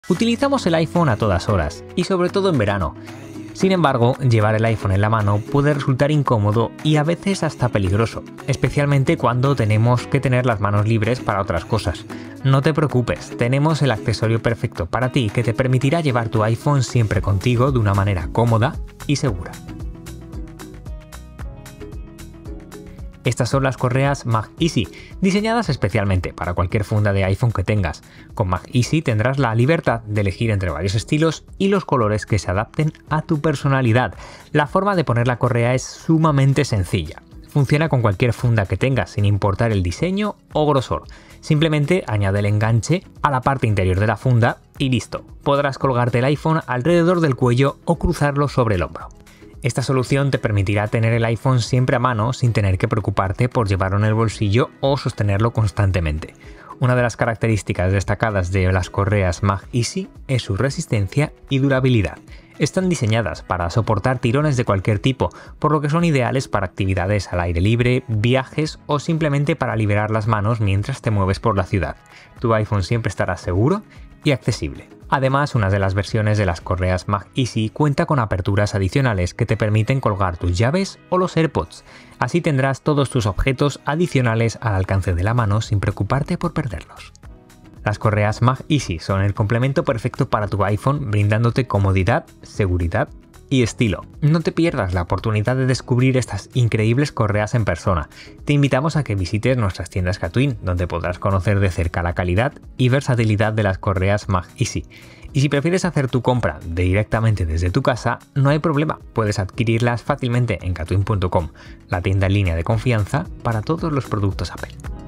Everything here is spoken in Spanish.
Utilizamos el iPhone a todas horas, y sobre todo en verano. Sin embargo, llevar el iPhone en la mano puede resultar incómodo y a veces hasta peligroso, especialmente cuando tenemos que tener las manos libres para otras cosas. No te preocupes, tenemos el accesorio perfecto para ti que te permitirá llevar tu iPhone siempre contigo de una manera cómoda y segura. Estas son las correas Mag Easy, diseñadas especialmente para cualquier funda de iPhone que tengas. Con Mag Easy tendrás la libertad de elegir entre varios estilos y los colores que se adapten a tu personalidad. La forma de poner la correa es sumamente sencilla. Funciona con cualquier funda que tengas, sin importar el diseño o grosor. Simplemente añade el enganche a la parte interior de la funda y listo. Podrás colgarte el iPhone alrededor del cuello o cruzarlo sobre el hombro. Esta solución te permitirá tener el iPhone siempre a mano sin tener que preocuparte por llevarlo en el bolsillo o sostenerlo constantemente. Una de las características destacadas de las correas Mag Easy es su resistencia y durabilidad. Están diseñadas para soportar tirones de cualquier tipo, por lo que son ideales para actividades al aire libre, viajes o simplemente para liberar las manos mientras te mueves por la ciudad. Tu iPhone siempre estará seguro y accesible. Además, una de las versiones de las correas Mag Easy cuenta con aperturas adicionales que te permiten colgar tus llaves o los AirPods. Así tendrás todos tus objetos adicionales al alcance de la mano sin preocuparte por perderlos. Las correas Mag Easy son el complemento perfecto para tu iPhone, brindándote comodidad, seguridad y estilo. No te pierdas la oportunidad de descubrir estas increíbles correas en persona. Te invitamos a que visites nuestras tiendas Katwin, donde podrás conocer de cerca la calidad y versatilidad de las correas Mag Easy. Y si prefieres hacer tu compra directamente desde tu casa, no hay problema, puedes adquirirlas fácilmente en katwin.com, la tienda en línea de confianza para todos los productos Apple.